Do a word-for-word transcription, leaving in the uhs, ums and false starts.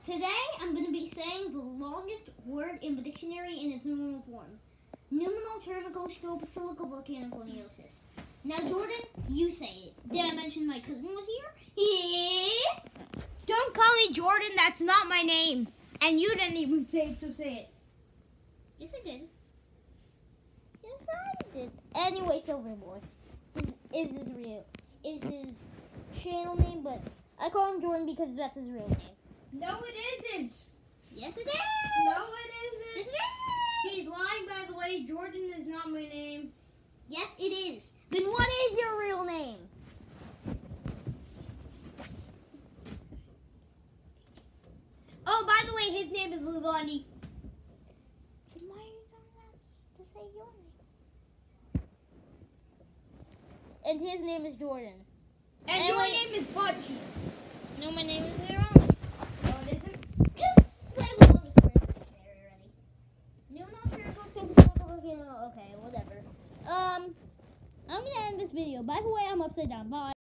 Today, I'm going to be saying the longest word in the dictionary in its normal form. Pneumothermocoscope-silicovolcanoconiosis. Now, Jordan, you say it. Did I mention my cousin was here? Yeah. Don't call me Jordan. That's not my name. And you didn't even say it, so say it. Yes, I did. Yes, I did. Anyway, Silverboy is is his real is his channel name, but I call him Jordan because that's his real name. No, it isn't. Yes, it is. No, it isn't. Yes, it is. He's lying, by the way. Jordan is not my name. Yes, it is. Then what is your real name? Oh, by the way, his name is Lilani. Then why are you not allowed to say your name? And his name is Jordan. And Anyway, your name is Butchie. No, my name is Aaron. No, it isn't. Just say the longest word in the dictionary already. Pneumothermocoscope-silicovolcano. Okay, whatever. Um, I'm gonna end this video. By the way, I'm upside down. Bye.